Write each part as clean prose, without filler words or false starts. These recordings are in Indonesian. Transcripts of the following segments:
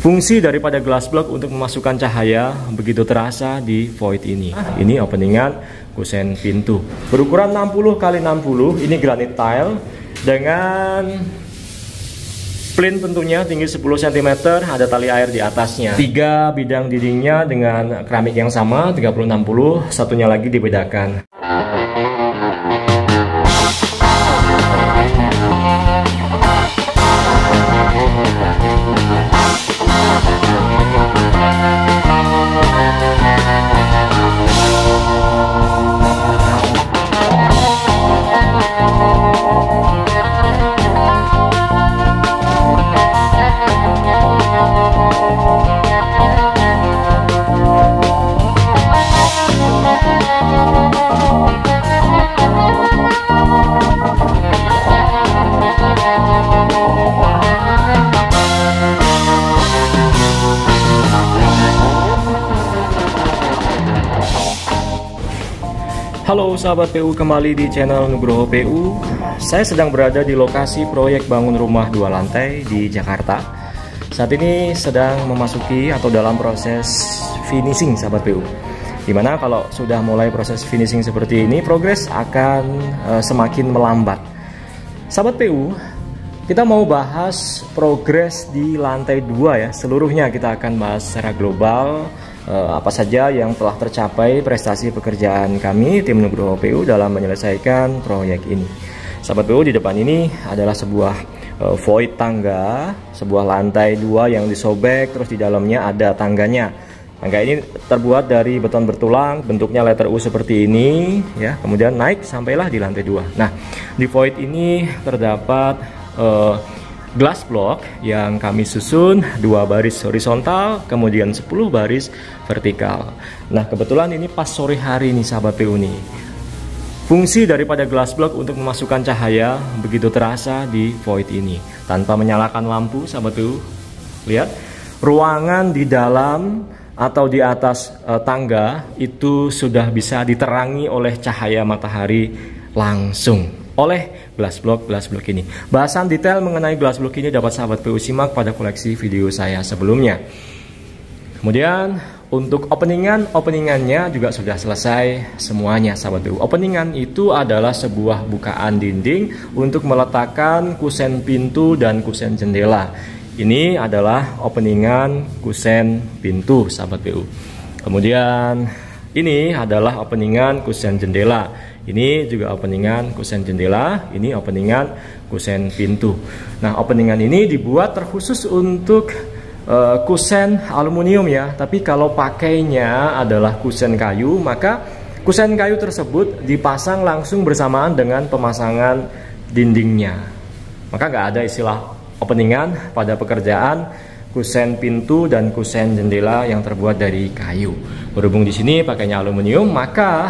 Fungsi daripada glass block untuk memasukkan cahaya begitu terasa di void ini. Ini openingan kusen pintu. Berukuran 60 x 60, ini granit tile dengan plin tentunya tinggi 10 cm, ada tali air di atasnya. 3 bidang dindingnya dengan keramik yang sama 30-60, satunya lagi dibedakan. Halo sahabat PU, kembali di channel Nugroho PU. Saya sedang berada di lokasi proyek bangun rumah 2 lantai di Jakarta. Saat ini sedang memasuki atau dalam proses finishing sahabat PU. Dimana kalau sudah mulai proses finishing seperti ini, progres akan semakin melambat. Sahabat PU, kita mau bahas progres di lantai 2 ya. Seluruhnya kita akan bahas secara global. Apa saja yang telah tercapai prestasi pekerjaan kami tim Nugroho PU dalam menyelesaikan proyek ini. Sahabat PU, di depan ini adalah sebuah void tangga, sebuah lantai 2 yang disobek, terus di dalamnya ada tangganya. Tangga ini terbuat dari beton bertulang, bentuknya letter U seperti ini ya, kemudian naik sampailah di lantai 2. Nah, di void ini terdapat glass block yang kami susun 2 baris horizontal, kemudian 10 baris vertikal. Nah, kebetulan ini pas sore hari nih sahabat PU nih. Fungsi daripada glass block untuk memasukkan cahaya begitu terasa di void ini. Tanpa menyalakan lampu sahabat PU, lihat ruangan di dalam atau di atas tangga itu sudah bisa diterangi oleh cahaya matahari langsung oleh glass block ini. Bahasan detail mengenai glass block ini dapat sahabat PU simak pada koleksi video saya sebelumnya. Kemudian untuk openingannya juga sudah selesai semuanya sahabat PU. Openingan itu adalah sebuah bukaan dinding untuk meletakkan kusen pintu dan kusen jendela. Ini adalah openingan kusen pintu sahabat PU. Kemudian ini adalah openingan kusen jendela. Ini juga openingan kusen jendela, ini openingan kusen pintu. Nah, openingan ini dibuat terkhusus untuk kusen aluminium ya. Tapi kalau pakainya adalah kusen kayu, maka kusen kayu tersebut dipasang langsung bersamaan dengan pemasangan dindingnya. Maka nggak ada istilah openingan pada pekerjaan kusen pintu dan kusen jendela yang terbuat dari kayu. Berhubung di sini pakainya aluminium, maka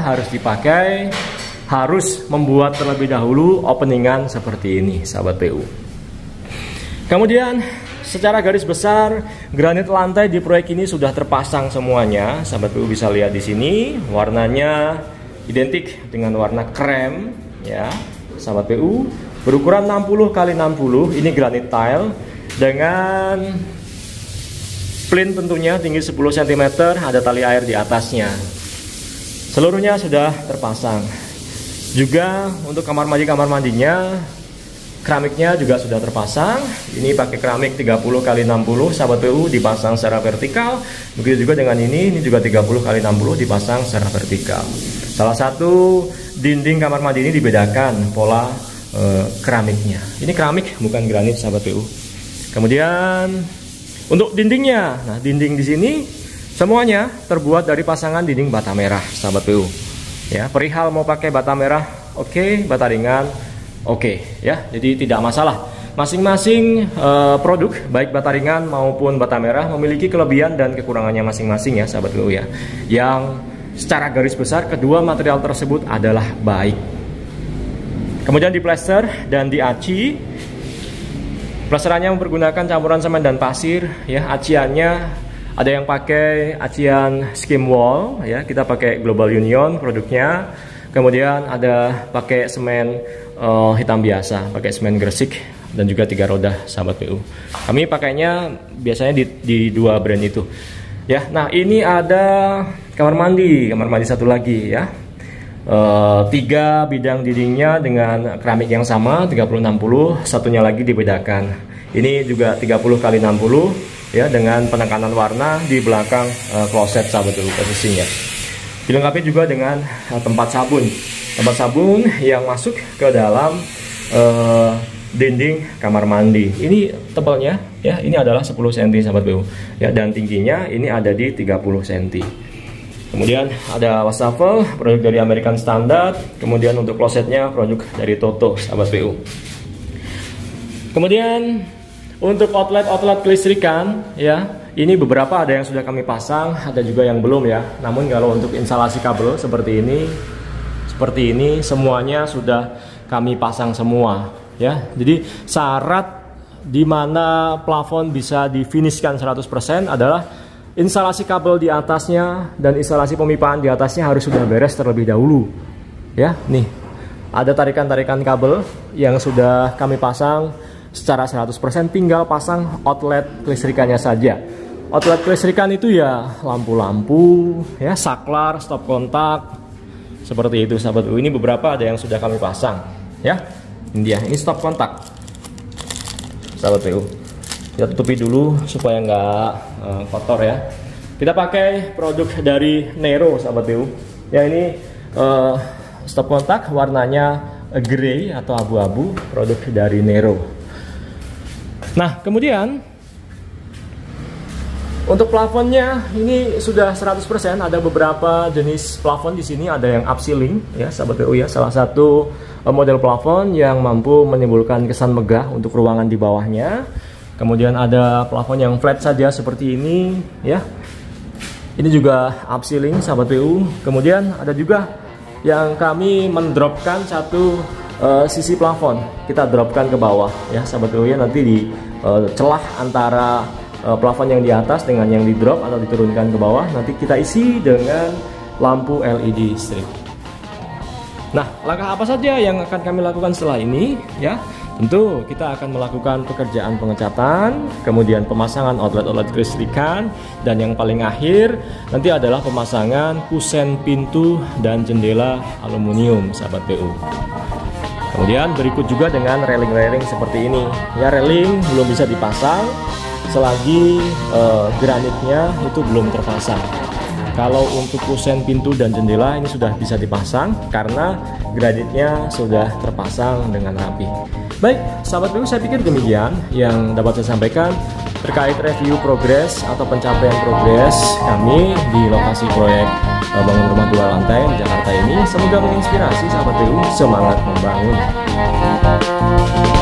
harus membuat terlebih dahulu openingan seperti ini sahabat PU. Kemudian secara garis besar granit lantai di proyek ini sudah terpasang semuanya. Sahabat PU bisa lihat di sini warnanya identik dengan warna krem ya sahabat PU. Berukuran 60 x 60, ini granit tile dengan plin tentunya tinggi 10 cm, ada tali air di atasnya. Seluruhnya sudah terpasang. Juga untuk kamar mandinya keramiknya juga sudah terpasang. Ini pakai keramik 30 x 60 sahabat PU, dipasang secara vertikal. Begitu juga dengan ini juga 30 x 60 dipasang secara vertikal. Salah satu dinding kamar mandi ini dibedakan pola keramiknya. Ini keramik bukan granit sahabat PU. Kemudian untuk dindingnya, nah dinding di sini semuanya terbuat dari pasangan dinding bata merah sahabat PU. Ya, perihal mau pakai bata merah, oke, bata ringan, oke, ya. Jadi tidak masalah. Masing-masing produk, baik bata ringan maupun bata merah, memiliki kelebihan dan kekurangannya masing-masing ya, sahabat PU ya. Yang secara garis besar kedua material tersebut adalah baik. Kemudian di plester dan di aci, plesterannya mempergunakan campuran semen dan pasir, ya. Aciannya ada yang pakai acian skim wall ya, kita pakai Global Union produknya. Kemudian ada pakai semen hitam biasa, pakai semen Gresik dan juga 3 roda sahabat PU. Kami pakainya biasanya di 2 brand itu. Ya, nah ini ada kamar mandi satu lagi ya. 3 bidang dindingnya dengan keramik yang sama 30-60, satunya lagi dibedakan. Ini juga 30x60 ya, dengan penekanan warna di belakang kloset sahabat PU posisinya. Dilengkapi juga dengan tempat sabun yang masuk ke dalam dinding kamar mandi. Ini tebalnya ya, ini adalah 10 cm sahabat PU ya, dan tingginya ini ada di 30 cm. Kemudian ada wastafel, produk dari American Standard. Kemudian untuk klosetnya produk dari Toto sahabat PU. Kemudian untuk outlet kelistrikan ya, ini beberapa ada yang sudah kami pasang, ada juga yang belum ya. Namun kalau untuk instalasi kabel seperti ini semuanya sudah kami pasang semua ya. Jadi syarat di mana plafon bisa difinishkan 100% adalah instalasi kabel di atasnya dan instalasi pemipaan di atasnya harus sudah beres terlebih dahulu ya. Nih ada tarikan-tarikan kabel yang sudah kami pasang secara 100%, tinggal pasang outlet kelistrikannya saja. Outlet kelistrikan itu ya lampu-lampu ya, saklar, stop kontak, seperti itu sahabat PU. Ini beberapa ada yang sudah kami pasang ya. Ini dia, ini stop kontak sahabat PU. Kita tutupi dulu supaya nggak kotor ya. Kita pakai produk dari Nero sahabat PU ya. Ini stop kontak warnanya grey atau abu-abu, produk dari Nero. Nah kemudian untuk plafonnya ini sudah 100%. Ada beberapa jenis plafon di sini, ada yang upceiling ya sahabat PU ya. Salah satu model plafon yang mampu menimbulkan kesan megah untuk ruangan di bawahnya. Kemudian ada plafon yang flat saja seperti ini ya. Ini juga upceiling sahabat PU. Kemudian ada juga yang kami mendropkan satu sisi plafon. Kita dropkan ke bawah ya sahabat PU ya. Nanti di celah antara plafon yang di atas dengan yang di drop atau diturunkan ke bawah, nanti kita isi dengan lampu LED strip. Nah, langkah apa saja yang akan kami lakukan setelah ini ya? Tentu kita akan melakukan pekerjaan pengecatan, kemudian pemasangan outlet kelistrikan, dan yang paling akhir nanti adalah pemasangan kusen pintu dan jendela aluminium sahabat PU. Kemudian berikut juga dengan railing-railing seperti ini ya. Railing belum bisa dipasang selagi granitnya itu belum terpasang. Kalau untuk kusen pintu dan jendela ini sudah bisa dipasang karena granitnya sudah terpasang dengan rapi. Baik, sahabat PU, saya pikir demikian yang dapat saya sampaikan terkait review progres atau pencapaian progres kami di lokasi proyek bangun rumah 2 lantai di Jakarta ini. Semoga menginspirasi sahabat PU, semangat membangun.